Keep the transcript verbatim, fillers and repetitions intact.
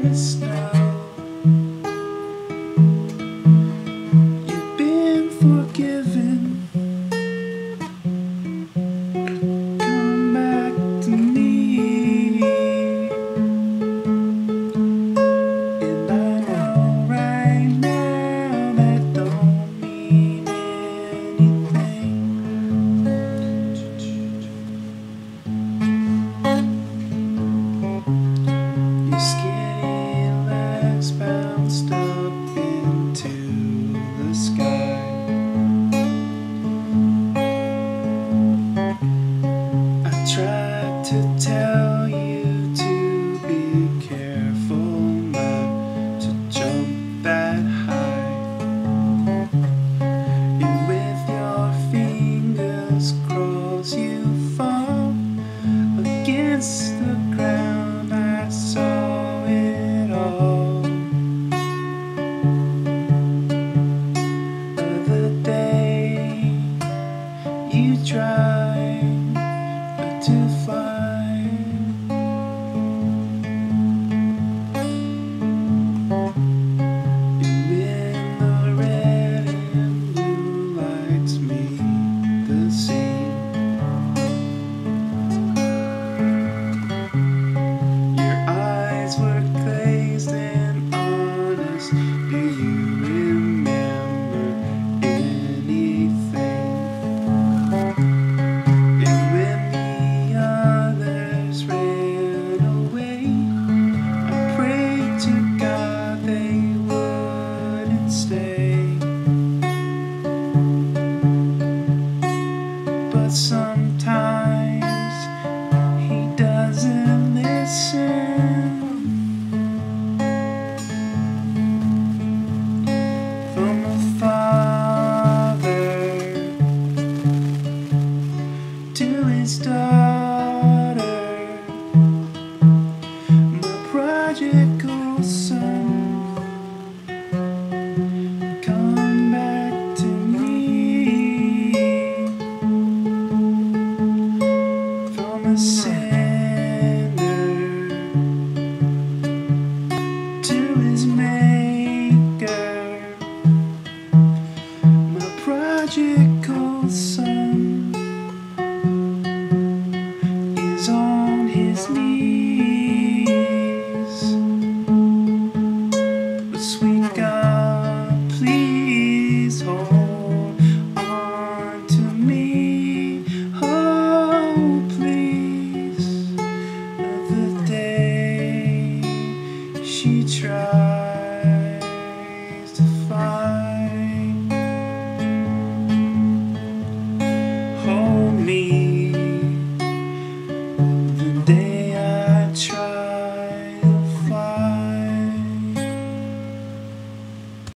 the snow. You've been forgiven. Come back to me, and I know right now that don't mean anything. Your skinny legs bounced up into the sky. I tried to tell you to be careful not to jump that high, and with your fingers crossed you fall against the ground. I saw it all. The other day you tried to fly, and when the red and blue lights meet the scene, your eyes were glazed and honest. Do you remember anything? And when the others ran away, I prayed to God they wouldn't stay. But sometimes He doesn't listen. From a father to his daughter, my prodigal son, come back to me. From a sinner to his maker, my prodigal son is on his knees.